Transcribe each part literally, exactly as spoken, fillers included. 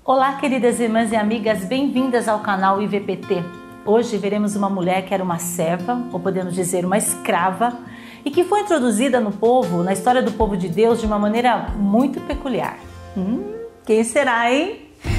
Olá, queridas irmãs e amigas, bem-vindas ao canal I V P T. Hoje veremos uma mulher que era uma serva, ou podemos dizer uma escrava, e que foi introduzida no povo, na história do povo de Deus, de uma maneira muito peculiar. Hum, quem será, hein?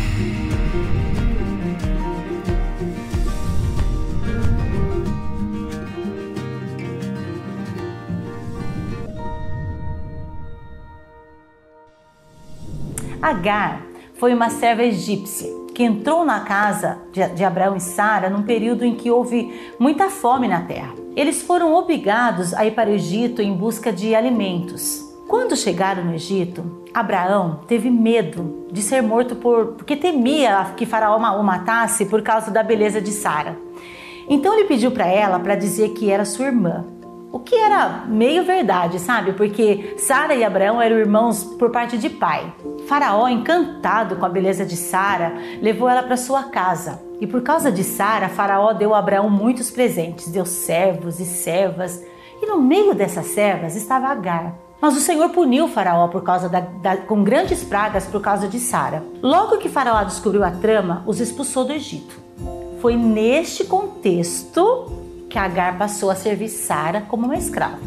Agar foi uma serva egípcia que entrou na casa de Abraão e Sara num período em que houve muita fome na terra. Eles foram obrigados a ir para o Egito em busca de alimentos. Quando chegaram no Egito, Abraão teve medo de ser morto por, porque temia que Faraó o matasse por causa da beleza de Sara. Então ele pediu para ela para dizer que era sua irmã. O que era meio verdade, sabe? Porque Sara e Abraão eram irmãos por parte de pai. Faraó, encantado com a beleza de Sara, levou ela para sua casa. E por causa de Sara, Faraó deu a Abraão muitos presentes, deu servos e servas. E no meio dessas servas estava Agar. Mas o Senhor puniu Faraó por causa da, da, com grandes pragas por causa de Sara. Logo que Faraó descobriu a trama, os expulsou do Egito. Foi neste contexto que Agar passou a servir Sara como uma escrava.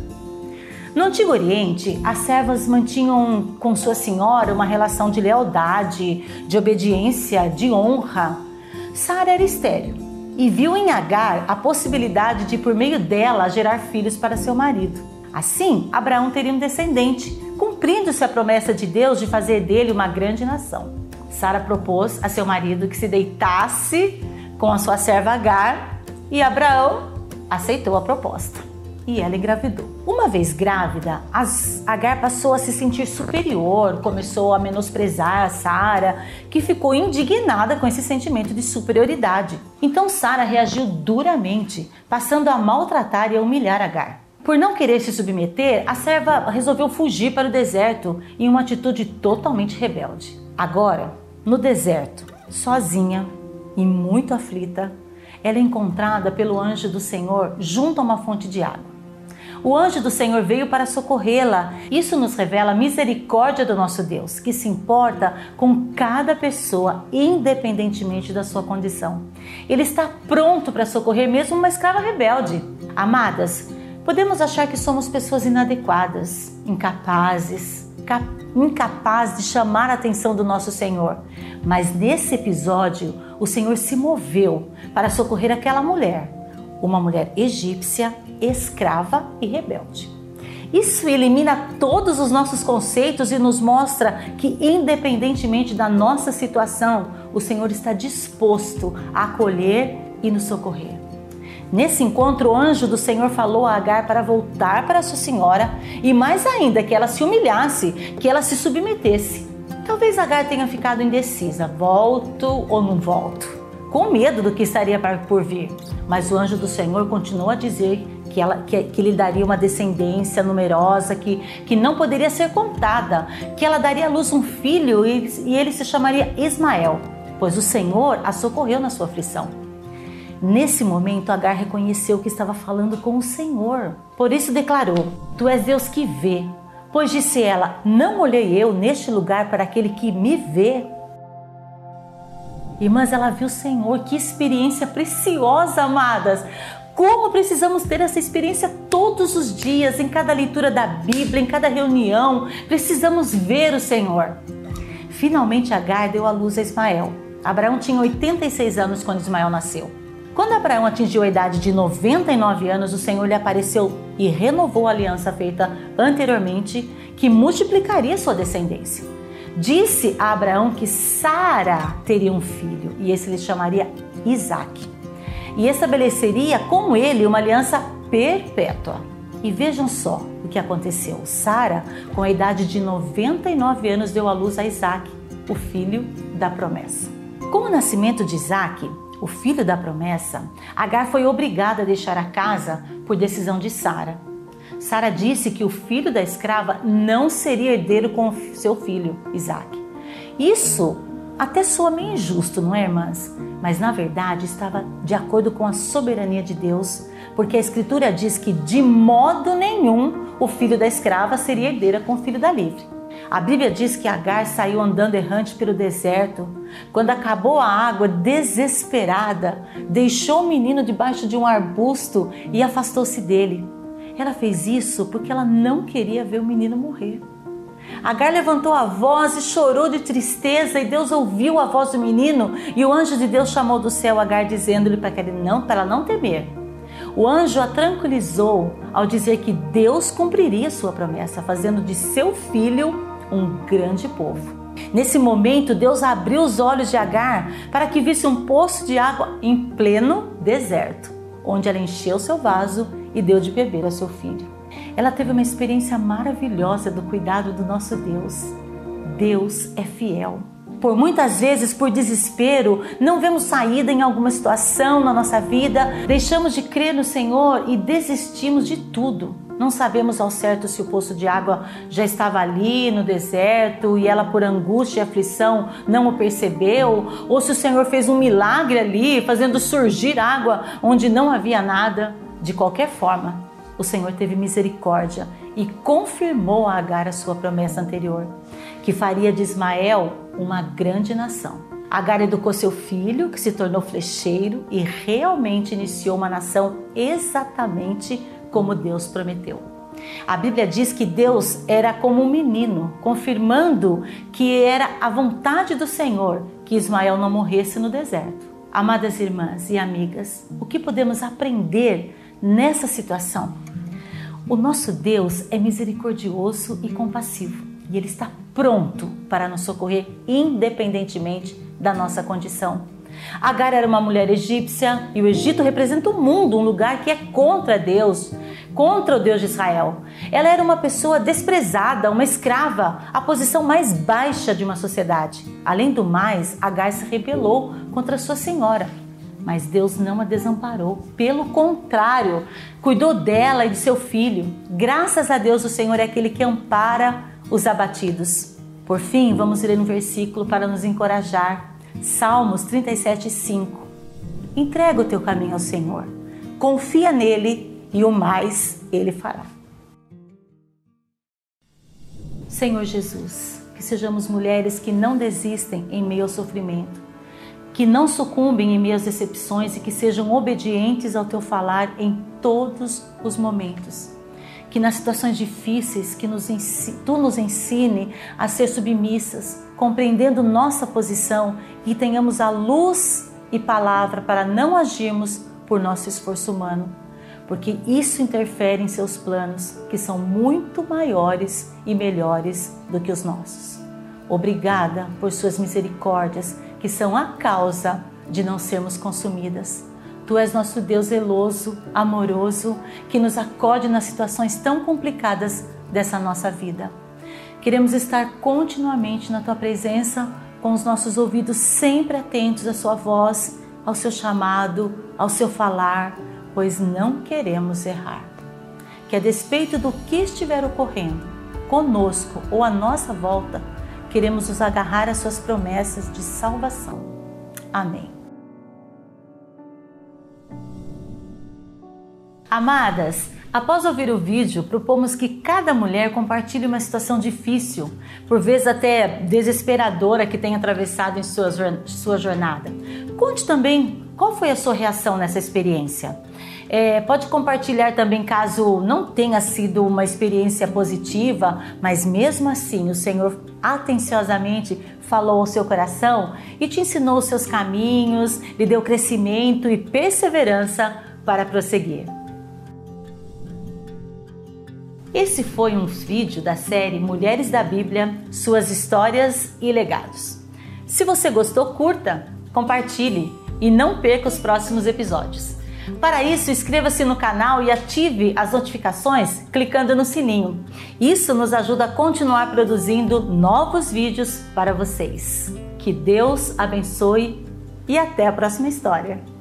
No Antigo Oriente, as servas mantinham com sua senhora uma relação de lealdade, de obediência, de honra. Sara era estéril e viu em Agar a possibilidade de, por meio dela, gerar filhos para seu marido. Assim, Abraão teria um descendente, cumprindo-se a promessa de Deus de fazer dele uma grande nação. Sara propôs a seu marido que se deitasse com a sua serva Agar e Abraão aceitou a proposta e ela engravidou. Uma vez grávida, Agar passou a se sentir superior, começou a menosprezar Sara, que ficou indignada com esse sentimento de superioridade. Então Sara reagiu duramente, passando a maltratar e a humilhar Agar. Por não querer se submeter, a serva resolveu fugir para o deserto em uma atitude totalmente rebelde. Agora, no deserto, sozinha e muito aflita, ela é encontrada pelo anjo do Senhor junto a uma fonte de água. O anjo do Senhor veio para socorrê-la. Isso nos revela a misericórdia do nosso Deus, que se importa com cada pessoa, independentemente da sua condição. Ele está pronto para socorrer mesmo uma escrava rebelde. Amadas, podemos achar que somos pessoas inadequadas, incapazes, incapazes de chamar a atenção do nosso Senhor. Mas nesse episódio, o Senhor se moveu para socorrer aquela mulher, uma mulher egípcia, escrava e rebelde. Isso elimina todos os nossos conceitos e nos mostra que, independentemente da nossa situação, o Senhor está disposto a acolher e nos socorrer. Nesse encontro, o anjo do Senhor falou a Agar para voltar para sua senhora e, mais ainda, que ela se humilhasse, que ela se submetesse. Talvez Agar tenha ficado indecisa, volto ou não volto, com medo do que estaria por vir. Mas o anjo do Senhor continuou a dizer que, ela, que, que lhe daria uma descendência numerosa, que, que não poderia ser contada, que ela daria à luz um filho e, e ele se chamaria Ismael, pois o Senhor a socorreu na sua aflição. Nesse momento, Agar reconheceu que estava falando com o Senhor. Por isso declarou: Tu és Deus que vê. Pois disse ela: Não olhei eu neste lugar para aquele que me vê. Irmãs, ela viu o Senhor. Que experiência preciosa, amadas! Como precisamos ter essa experiência todos os dias, em cada leitura da Bíblia, em cada reunião. Precisamos ver o Senhor. Finalmente, Agar deu à luz a Ismael. Abraão tinha oitenta e seis anos quando Ismael nasceu. Quando Abraão atingiu a idade de noventa e nove anos, o Senhor lhe apareceu e renovou a aliança feita anteriormente, que multiplicaria sua descendência. Disse a Abraão que Sara teria um filho, e esse lhe chamaria Isaque, e estabeleceria com ele uma aliança perpétua. E vejam só o que aconteceu. Sara, com a idade de noventa e nove anos, deu à luz a Isaque, o filho da promessa. Com o nascimento de Isaque, o filho da promessa, Agar foi obrigada a deixar a casa por decisão de Sara. Sara disse que o filho da escrava não seria herdeiro com seu filho, Isaque. Isso até soa meio injusto, não é, irmãs? Mas na verdade estava de acordo com a soberania de Deus, porque a Escritura diz que de modo nenhum o filho da escrava seria herdeira com o filho da livre. A Bíblia diz que Agar saiu andando errante pelo deserto. Quando acabou a água, desesperada, deixou o menino debaixo de um arbusto e afastou-se dele. Ela fez isso porque ela não queria ver o menino morrer. Agar levantou a voz e chorou de tristeza, e Deus ouviu a voz do menino, e o anjo de Deus chamou do céu Agar, dizendo-lhe para que ele não, para ela não temer. O anjo a tranquilizou ao dizer que Deus cumpriria sua promessa, fazendo de seu filho um grande povo. Nesse momento, Deus abriu os olhos de Agar para que visse um poço de água em pleno deserto, onde ela encheu seu vaso e deu de beber a seu filho. Ela teve uma experiência maravilhosa do cuidado do nosso Deus. Deus é fiel. Por muitas vezes, por desespero, não vemos saída em alguma situação na nossa vida, deixamos de crer no Senhor e desistimos de tudo. Não sabemos ao certo se o poço de água já estava ali no deserto e ela, por angústia e aflição, não o percebeu, ou se o Senhor fez um milagre ali, fazendo surgir água onde não havia nada. De qualquer forma, o Senhor teve misericórdia e confirmou a Agar a sua promessa anterior, que faria de Ismael uma grande nação. Agar educou seu filho, que se tornou flecheiro, e realmente iniciou uma nação exatamente como Deus prometeu. A Bíblia diz que Deus era como um menino, confirmando que era a vontade do Senhor que Ismael não morresse no deserto. Amadas irmãs e amigas, o que podemos aprender nessa situação? O nosso Deus é misericordioso e compassivo, e Ele está pronto para nos socorrer independentemente da nossa condição. Agar era uma mulher egípcia e o Egito representa o mundo, um lugar que é contra Deus, contra o Deus de Israel. Ela era uma pessoa desprezada, uma escrava, a posição mais baixa de uma sociedade. Além do mais, Agar se rebelou contra sua senhora. Mas Deus não a desamparou, pelo contrário, cuidou dela e de seu filho. Graças a Deus, o Senhor é aquele que ampara os abatidos. Por fim, vamos ler um versículo para nos encorajar. Salmos trinta e sete, cinco. Entrega o teu caminho ao Senhor, confia nele e o mais Ele fará. Senhor Jesus, que sejamos mulheres que não desistem em meio ao sofrimento, que não sucumbem em meio às decepções e que sejam obedientes ao teu falar em todos os momentos. Que nas situações difíceis que nos ensine, tu nos ensine a ser submissas, compreendendo nossa posição, e tenhamos a luz e palavra para não agirmos por nosso esforço humano, porque isso interfere em seus planos, que são muito maiores e melhores do que os nossos. Obrigada por suas misericórdias, que são a causa de não sermos consumidas. Tu és nosso Deus zeloso, amoroso, que nos acode nas situações tão complicadas dessa nossa vida. Queremos estar continuamente na Tua presença, com os nossos ouvidos sempre atentos à Sua voz, ao Seu chamado, ao Seu falar, pois não queremos errar. Que a despeito do que estiver ocorrendo, conosco ou à nossa volta, queremos nos agarrar às Suas promessas de salvação. Amém. Amadas, após ouvir o vídeo, propomos que cada mulher compartilhe uma situação difícil, por vezes até desesperadora, que tenha atravessado em sua, sua jornada. Conte também qual foi a sua reação nessa experiência. É, pode compartilhar também caso não tenha sido uma experiência positiva, mas mesmo assim o Senhor atenciosamente falou ao seu coração e te ensinou os seus caminhos, lhe deu crescimento e perseverança para prosseguir. Esse foi um vídeo da série Mulheres da Bíblia, Suas Histórias e Legados. Se você gostou, curta, compartilhe e não perca os próximos episódios. Para isso, inscreva-se no canal e ative as notificações clicando no sininho. Isso nos ajuda a continuar produzindo novos vídeos para vocês. Que Deus abençoe e até a próxima história.